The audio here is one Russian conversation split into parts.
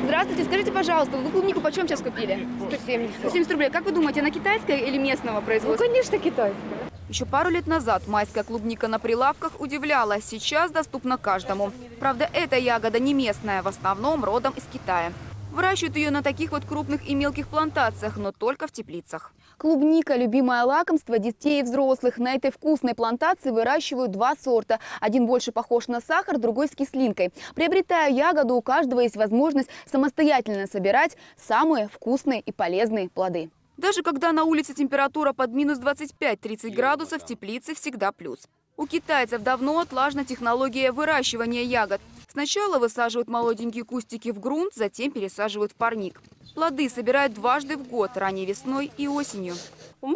Здравствуйте, скажите, пожалуйста, вы клубнику почем сейчас купили? 170. 170 рублей. Как вы думаете, она китайская или местного производства? Ну, конечно, китайская. Еще пару лет назад майская клубника на прилавках удивляла. Сейчас доступна каждому. Правда, эта ягода не местная, в основном родом из Китая. Выращивают ее на таких вот крупных и мелких плантациях, но только в теплицах. Клубника – любимое лакомство детей и взрослых. На этой вкусной плантации выращивают два сорта. Один больше похож на сахар, другой с кислинкой. Приобретая ягоду, у каждого есть возможность самостоятельно собирать самые вкусные и полезные плоды. Даже когда на улице температура под минус 25-30 градусов, в теплице всегда плюс. У китайцев давно отлажена технология выращивания ягод. Сначала высаживают молоденькие кустики в грунт, затем пересаживают в парник. Плоды собирают дважды в год, ранней весной и осенью. Вы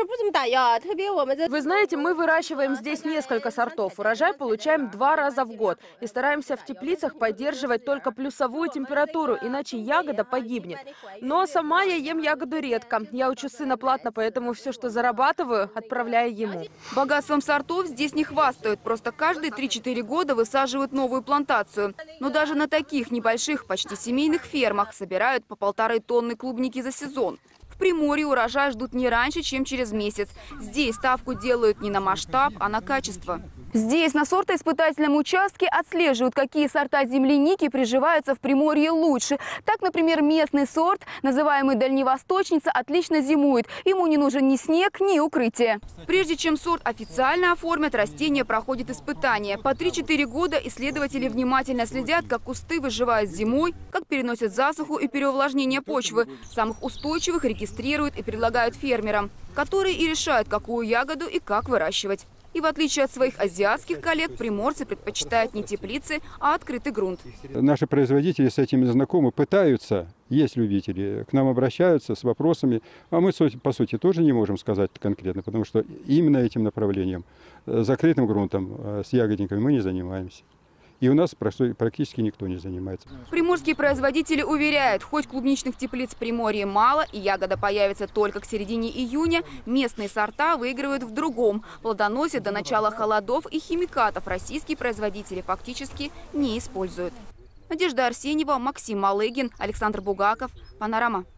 знаете, мы выращиваем здесь несколько сортов. Урожай получаем 2 раза в год. И стараемся в теплицах поддерживать только плюсовую температуру, иначе ягода погибнет. Но сама я ем ягоду редко. Я учу сына платно, поэтому все, что зарабатываю, отправляю ему. Богатством сортов здесь не хвастают. Просто каждые 3-4 года высаживают новую плантацию. Но даже на таких небольших, почти семейных фермах собирают по 1,5 тонны клубники за сезон. В Приморье урожай ждут не раньше, чем через месяц. Здесь ставку делают не на масштаб, а на качество. Здесь на сортоиспытательном участке отслеживают, какие сорта земляники приживаются в Приморье лучше. Так, например, местный сорт, называемый дальневосточница, отлично зимует. Ему не нужен ни снег, ни укрытие. Прежде чем сорт официально оформят, растение проходит испытания. По 3-4 года исследователи внимательно следят, как кусты выживают зимой, как переносят засуху и переувлажнение почвы. Самых устойчивых регистрируют и предлагают фермерам, которые и решают, какую ягоду и как выращивать. И в отличие от своих азиатских коллег, приморцы предпочитают не теплицы, а открытый грунт. Наши производители с этим знакомы, пытаются, есть любители, к нам обращаются с вопросами. А мы, по сути, тоже не можем сказать конкретно, потому что именно этим направлением, закрытым грунтом, с ягодниками мы не занимаемся. И у нас практически никто не занимается. Приморские производители уверяют, хоть клубничных теплиц в Приморье мало и ягода появится только к середине июня, местные сорта выигрывают в другом. Плодоносят до начала холодов и химикатов российские производители фактически не используют. Надежда Арсеньева, Максим Малыгин, Александр Бугаков. Панорама.